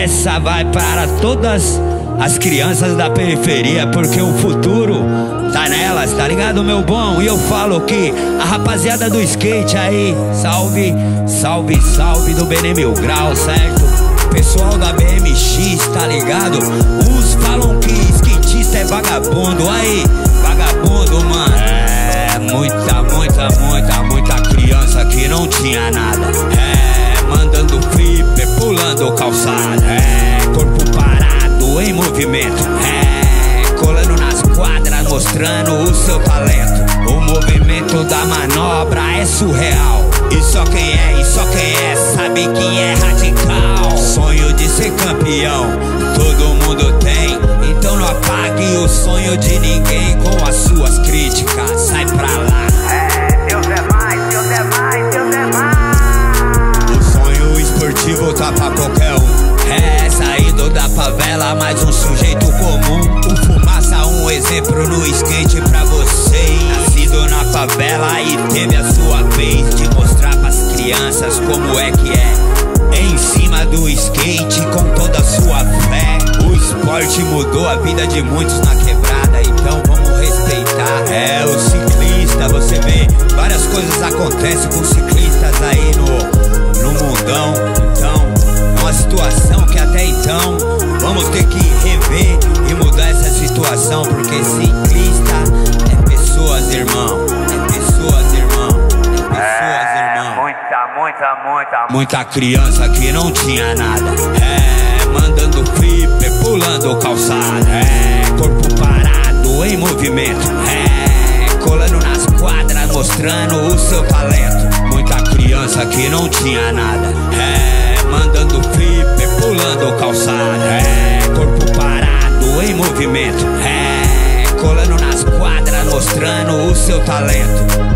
Essa vai para todas as crianças da periferia, porque o futuro tá nelas, tá ligado, meu bom? E eu falo que a rapaziada do skate aí, salve, salve, salve do BN Mil Grau, certo? Pessoal da BMX, tá ligado? Uns falam que skatista é vagabundo, aí, vagabundo, mano. É, muita criança que não tinha nada. É, mandando flipper, pulando calçada. É, corpo parado em movimento. É, colando nas quadras, mostrando o seu talento. O movimento da manobra é surreal. E só quem é, sabe que é radical. Sonho de ser campeão, todo mundo tem. Então não apague o sonho de ninguém com as suas críticas. Sai pra lá. É, Deus é mais, Deus é mais, Deus é mais. O sonho esportivo tá pra qualquer um. É, saído da favela, mais um sujeito comum. O Fumaça, um exemplo no skate pra vocês. Nascido na favela e teve a sua vez de mostrar pras crianças como é que é. Em cima do skate com toda a sua fé. O esporte mudou a vida de muitos na quebrada, então vamos respeitar. É, o ciclista, você vê, várias coisas acontecem com ciclistas aí no mundão. Então, é uma situação que até então vamos ter que rever e mudar essa situação, porque ciclista é pessoas, irmão. É pessoas, irmão. É pessoas, irmão. Muita criança que não tinha nada. É, mandando flipper, pulando calçada. É, corpo parado em movimento. É, colando nas quadras, mostrando o seu talento. Muita criança que não tinha nada. É, mandando flipper, pulando calçada. É, corpo parado em movimento. É, colando nas quadras, mostrando o seu talento.